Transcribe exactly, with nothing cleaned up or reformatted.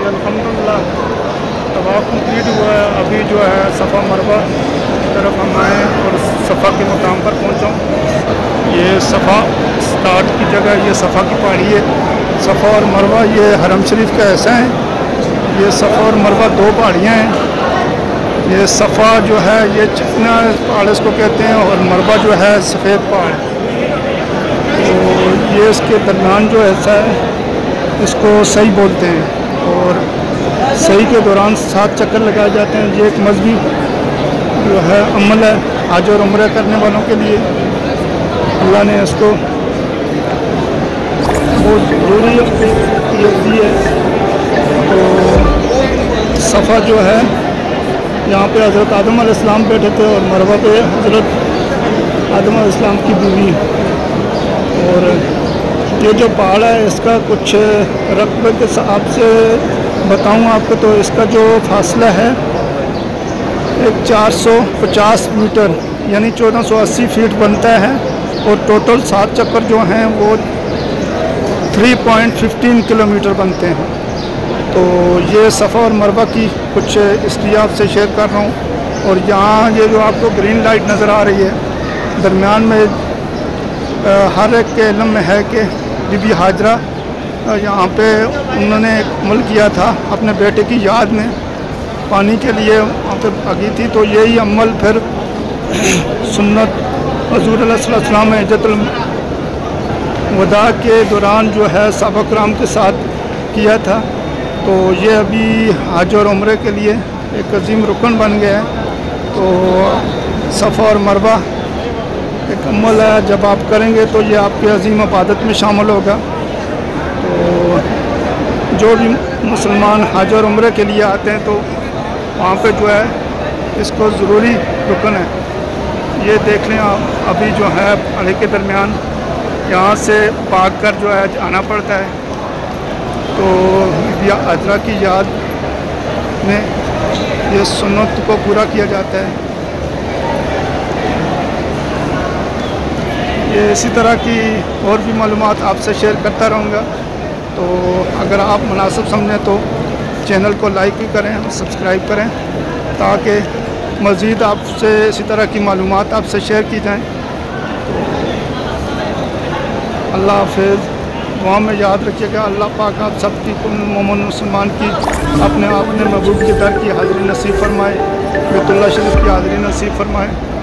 अल्हम्दुलिल्लाह तवाफ़ कंप्लीट हुआ है। अभी जो है सफ़ा मरवा की तरफ हम आए और सफ़ा के मुकाम पर पहुँचा हूँ। ये सफ़ा स्टार्ट की जगह, ये सफ़ा की पहाड़ी है। सफ़ा और मरवा ये हरम शरीफ का ऐसा है। ये सफ़ा और मरवा दो पहाड़ियाँ हैं। ये सफ़ा जो है ये चिकना पहाड़ इसको कहते हैं और मरवा जो है सफ़ेद पहाड़। तो ये इसके दरमियान जो ऐसा है इसको सही बोलते हैं और सही के दौरान सात चक्कर लगाए जाते हैं। ये एक मजहबी जो है अमल है हज और उम्रा करने वालों के लिए। अल्लाह ने इसको बहुत ज़रूरी दी है। तो सफ़ा जो है यहाँ पे हज़रत आदम अलैहिस्सलाम बैठे थे और मरवा पे हज़रत आदम अलैहिस्सलाम की बीवी। और ये जो पहाड़ है इसका कुछ रकबे के हिसाब से बताऊँ आपको तो इसका जो फासला है एक चार सौ पचास मीटर यानी चौदह सौ अस्सी फीट बनता है। और टोटल सात चक्कर जो हैं वो तीन पॉइंट एक पाँच किलोमीटर बनते हैं। तो ये सफ़ा और मरवा की कुछ हिस्ट्री आपसे शेयर कर रहा हूँ। और यहाँ ये जो आपको ग्रीन लाइट नज़र आ रही है दरमियान में आ, हर एक के इल्म में है कि बीबी हाजरा यहाँ पे उन्होंने एक अमल किया था अपने बेटे की याद में, पानी के लिए वहाँ पे भागी थी। तो यही अमल फिर सुन्नत हुज़ूर सल्लल्लाहु अलैहि वसल्लम ने हज्जतुल वदा के दौरान जो है सहाबा किराम के साथ किया था। तो ये अभी हज और उम्रे के लिए एक अजीम रुकन बन गया है। तो सफ़ा और मरवा एक अमल है, जब आप करेंगे तो ये आपकी अजीम इबादत में शामिल होगा। तो जो भी मुसलमान हज और उम्रे के लिए आते हैं तो वहाँ पे जो है इसको ज़रूरी रुकन है। ये देख लें आप, अभी जो है पहाड़ी के दरमियान यहाँ से भाग कर जो है आना पड़ता है। तो हाजरा की याद में ये सुन्नत को पूरा किया जाता है। ये इसी तरह की और भी मालूमात आपसे शेयर करता रहूँगा। तो अगर आप मुनासिब समझें तो चैनल को लाइक भी करें और सब्सक्राइब करें ताकि मज़ीद आपसे इसी तरह की मालूमात आपसे शेयर की जाएँ। अल्लाह हाफ़िज़। दुआ में याद रखिएगा। अल्लाह पाक आप सब की मोमिन मुसलमान की अपने अपने महबूब के दर की हाज़िरी नसीब फरमाए, बैतुल्लाह शरीफ की हाज़िरी नसीब फरमाए।